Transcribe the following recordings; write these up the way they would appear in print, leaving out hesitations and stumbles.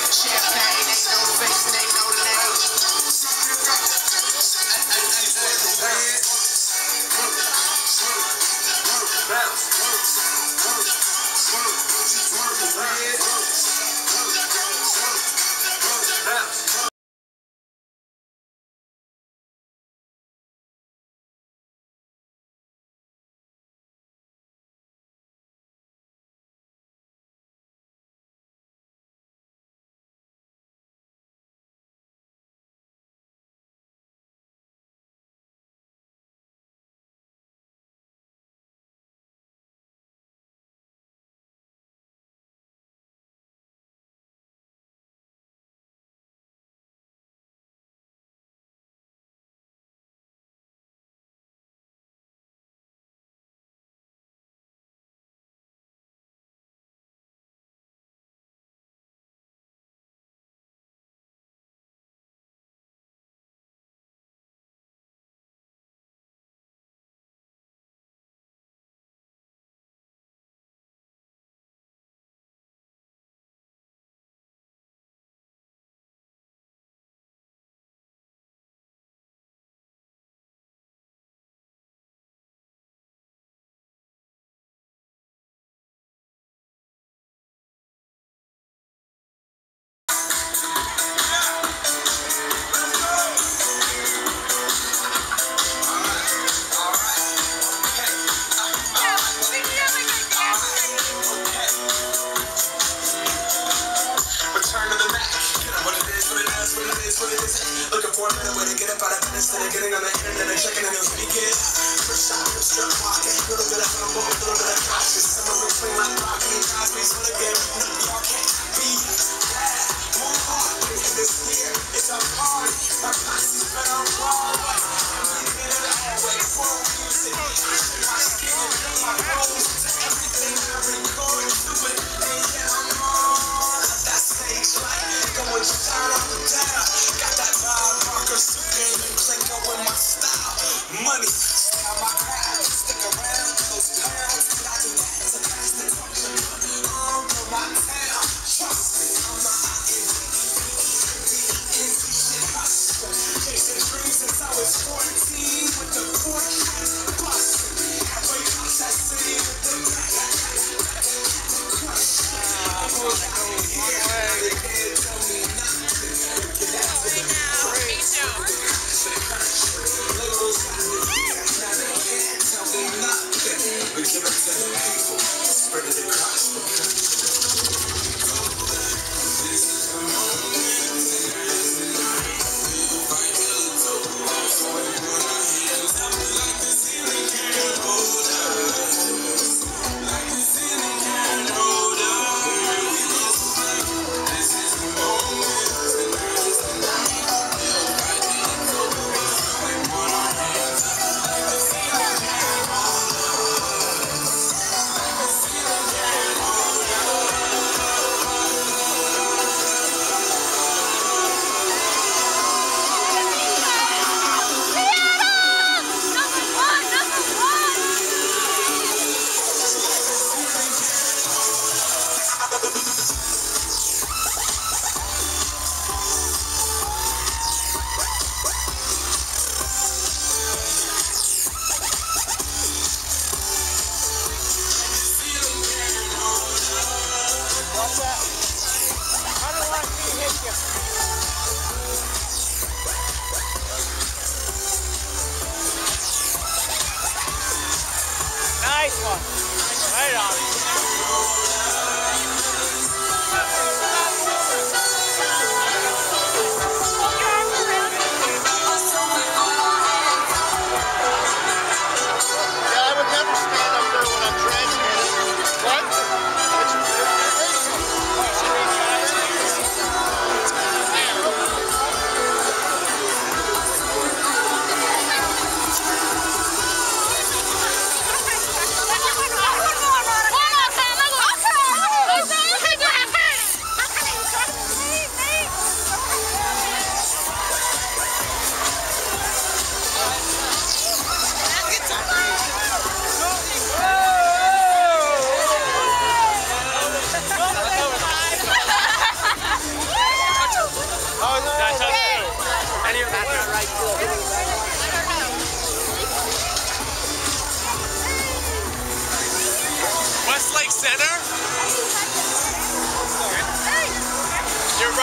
Champagne, ain't no face and ain't no name. Looking for a better way to get up out of bed instead of getting on the internet and checking the news. Pretty good. First shot, I'm strip walking. A little bit of humble, a little bit of cautious. Somewhere between like Rocky and Cosby's for the game. Y'all can't be bad. Move on. This year, it's a party. My posse's been on Broadway. And we did it all way. World music. My skin and my bones. To everything I record. Stupid. And yeah, I'm on that stage light. Going down on the down. Got that Bob Barker suit game and Clinko with my style. Money, style my craft. Stick around, those pounds.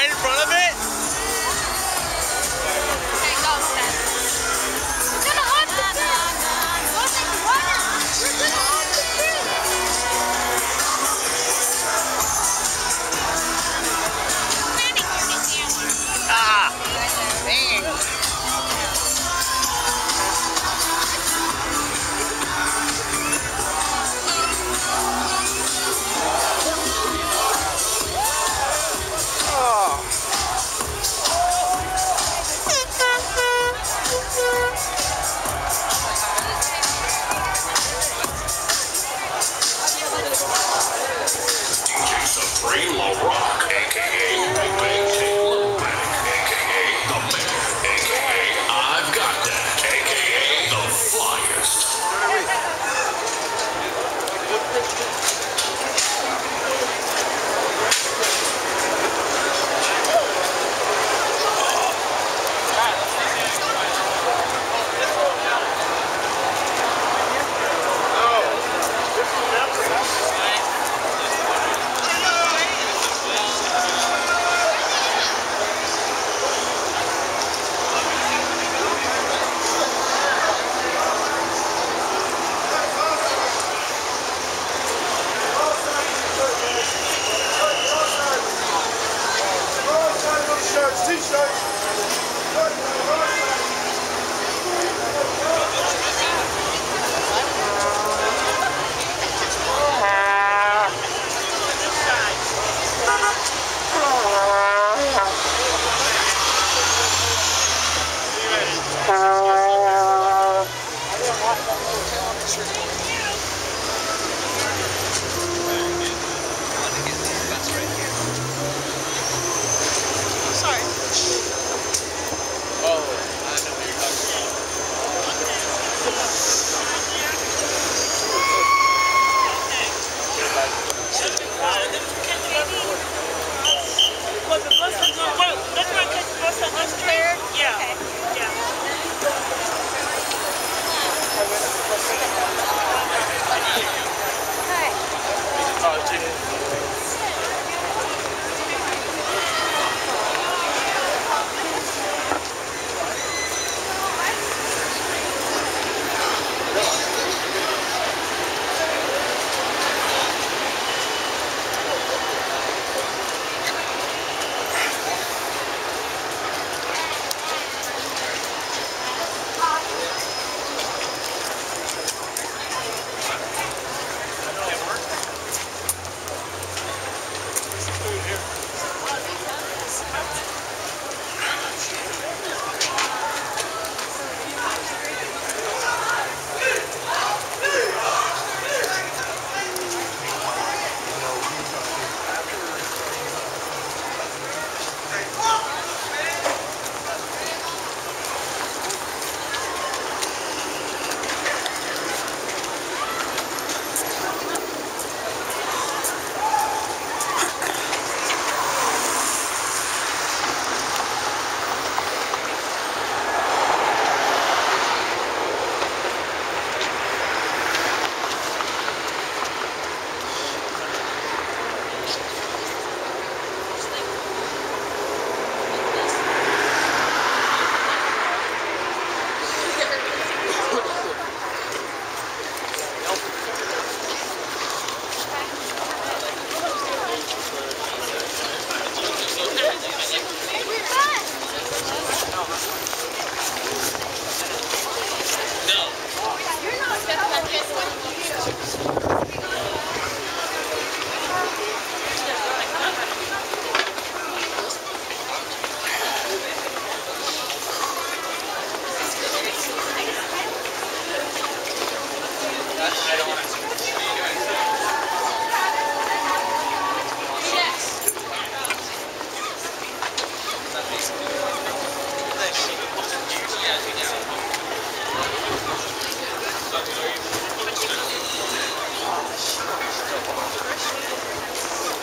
right in front of it? Okay, go, Seth. We're gonna hunt the fish. Go take the water. We're gonna hunt the fish. Ah! Dang! Supreme La Rock, a.k.a. Big Bang Taylor, a.k.a. The Man, a.k.a. I've Got That, a.k.a. The Flyest.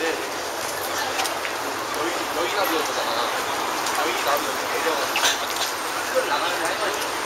여기 나비였잖아. 여기 나비였어.